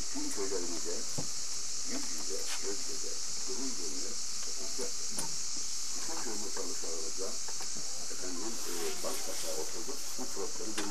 tüm köylerimize yüz yüze, göz göze, gurur gururla toplantı yaptık. Bütün köy muhtarlıklarımızla efendim baş başa oturduk. Bu problemi